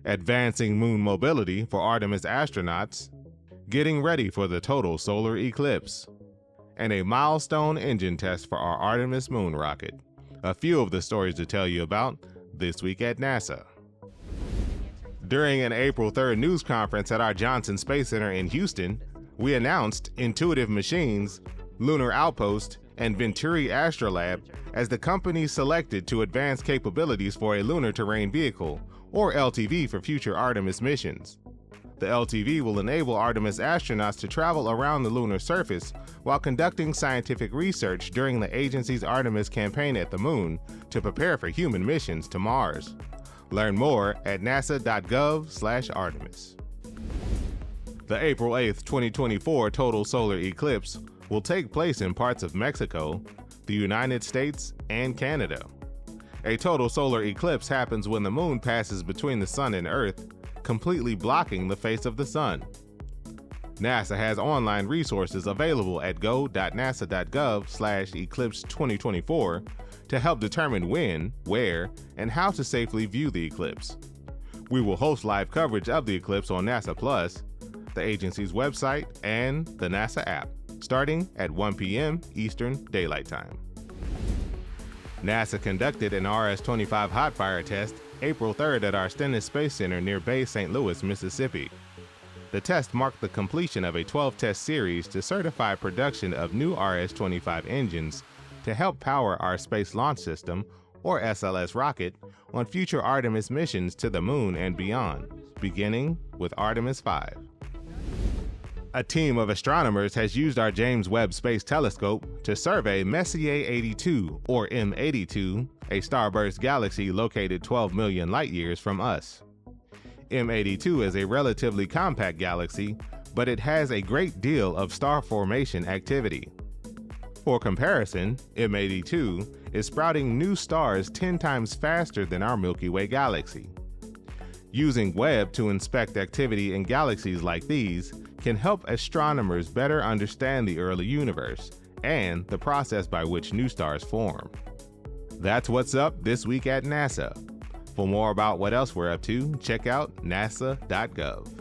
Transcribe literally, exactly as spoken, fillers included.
advancing moon mobility for Artemis astronauts, getting ready for the total solar eclipse, and a milestone engine test for our Artemis Moon rocket. A few of the stories to tell you about this week at NASA. During an April third news conference at our Johnson Space Center in Houston, we announced Intuitive Machines, Lunar Outpost, and Venturi Astrolab as the companies selected to advance capabilities for a lunar terrain vehicle, or L T V, for future Artemis missions. The L T V will enable Artemis astronauts to travel around the lunar surface while conducting scientific research during the agency's Artemis campaign at the Moon to prepare for human missions to Mars. Learn more at nasa dot gov slash Artemis. The April eighth, twenty twenty-four total solar eclipse will take place in parts of Mexico, the United States, and Canada. A total solar eclipse happens when the Moon passes between the Sun and Earth, completely blocking the face of the Sun. NASA has online resources available at go dot nasa dot gov slash eclipse twenty twenty-four to help determine when, where, and how to safely view the eclipse. We will host live coverage of the eclipse on NASA Plus, the agency's website, and the NASA app, starting at one p m Eastern Daylight Time. NASA conducted an R S twenty-five hot fire test April third at our Stennis Space Center near Bay Saint Louis, Mississippi. The test marked the completion of a twelve-test series to certify production of new R S twenty-five engines to help power our Space Launch System, or S L S rocket, on future Artemis missions to the Moon and beyond, beginning with Artemis five. A team of astronomers has used our James Webb Space Telescope to survey Messier eighty-two, or M eighty-two, a starburst galaxy located twelve million light-years from us. M eighty-two is a relatively compact galaxy, but it has a great deal of star formation activity. For comparison, M eighty-two is sprouting new stars ten times faster than our Milky Way galaxy. Using Webb to inspect activity in galaxies like these can help astronomers better understand the early universe and the process by which new stars form. That's what's up this week at NASA. For more about what else we're up to, check out nasa dot gov.